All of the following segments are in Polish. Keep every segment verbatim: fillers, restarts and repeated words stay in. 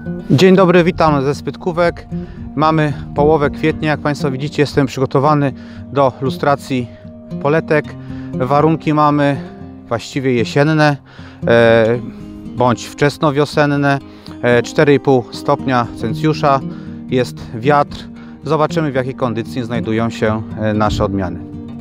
Dzień dobry, witam ze Spytkówek. Mamy połowę kwietnia, jak Państwo widzicie, jestem przygotowany do lustracji poletek. Warunki mamy właściwie jesienne e, bądź wczesnowiosenne, e, cztery i pół stopnia Celsjusza, jest wiatr. Zobaczymy, w jakiej kondycji znajdują się nasze odmiany.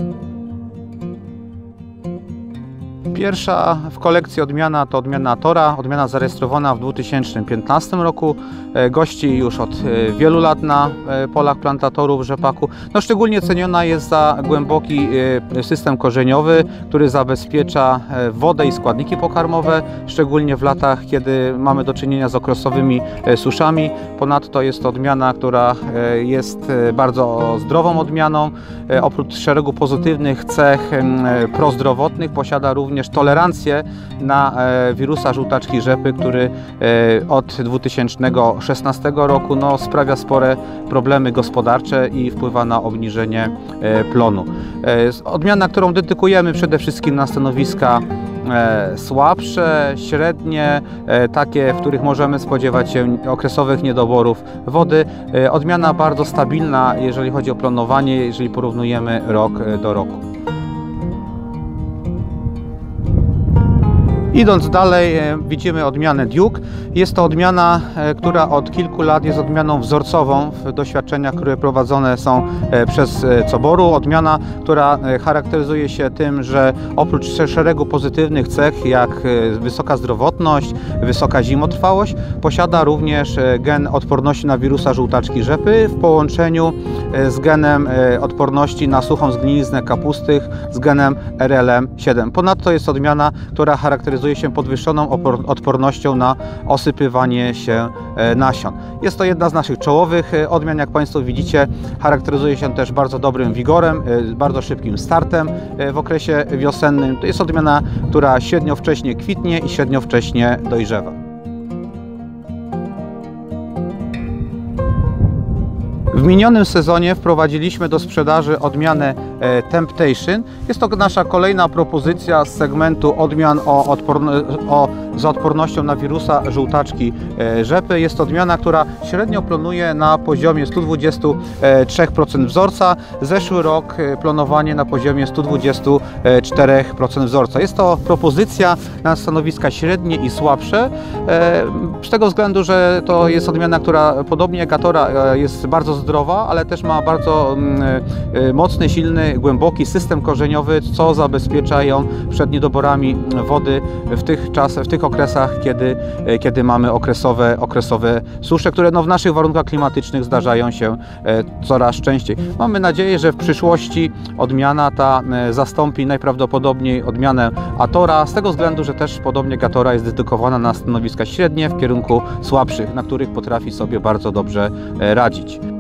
Pierwsza w kolekcji odmiana to odmiana Atora, odmiana zarejestrowana w dwa tysiące piętnastym roku. Gości już od wielu lat na polach plantatorów rzepaku. No, szczególnie ceniona jest za głęboki system korzeniowy, który zabezpiecza wodę i składniki pokarmowe, szczególnie w latach, kiedy mamy do czynienia z okresowymi suszami. Ponadto jest to odmiana, która jest bardzo zdrową odmianą. Oprócz szeregu pozytywnych cech prozdrowotnych posiada również tolerancję na wirusa żółtaczki rzepy, który od dwa tysiące szesnastego roku no, sprawia spore problemy gospodarcze i wpływa na obniżenie plonu. Odmiana, którą dedykujemy przede wszystkim na stanowiska słabsze, średnie, takie, w których możemy spodziewać się okresowych niedoborów wody. Odmiana bardzo stabilna, jeżeli chodzi o planowanie, jeżeli porównujemy rok do roku. Idąc dalej, widzimy odmianę Duke. Jest to odmiana, która od kilku lat jest odmianą wzorcową w doświadczeniach, które prowadzone są przez Coboru. Odmiana, która charakteryzuje się tym, że oprócz szeregu pozytywnych cech, jak wysoka zdrowotność, wysoka zimotrwałość, posiada również gen odporności na wirusa żółtaczki rzepy w połączeniu z genem odporności na suchą zgniliznę kapusty z genem R L M siedem. Ponadto jest odmiana, która charakteryzuje się podwyższoną odpornością na osypywanie się nasion. Jest to jedna z naszych czołowych odmian, jak Państwo widzicie. Charakteryzuje się też bardzo dobrym wigorem, bardzo szybkim startem w okresie wiosennym. To jest odmiana, która średnio wcześnie kwitnie i średnio wcześnie dojrzewa. W minionym sezonie wprowadziliśmy do sprzedaży odmianę Temptation. Jest to nasza kolejna propozycja z segmentu odmian o odporno- o, z odpornością na wirusa żółtaczki rzepy. Jest to odmiana, która średnio plonuje na poziomie sto dwadzieścia trzy procent wzorca. Zeszły rok plonowanie na poziomie sto dwadzieścia cztery procent wzorca. Jest to propozycja na stanowiska średnie i słabsze, z tego względu, że to jest odmiana, która podobnie jak Atora jest bardzo zdrowa, ale też ma bardzo mocny, silny, głęboki system korzeniowy, co zabezpiecza ją przed niedoborami wody w tych czasach, w tych okresach, kiedy, kiedy mamy okresowe, okresowe susze, które no w naszych warunkach klimatycznych zdarzają się coraz częściej. Mamy nadzieję, że w przyszłości odmiana ta zastąpi najprawdopodobniej odmianę Atora, z tego względu, że też podobnie jak Atora jest dedykowana na stanowiska średnie w kierunku słabszych, na których potrafi sobie bardzo dobrze radzić.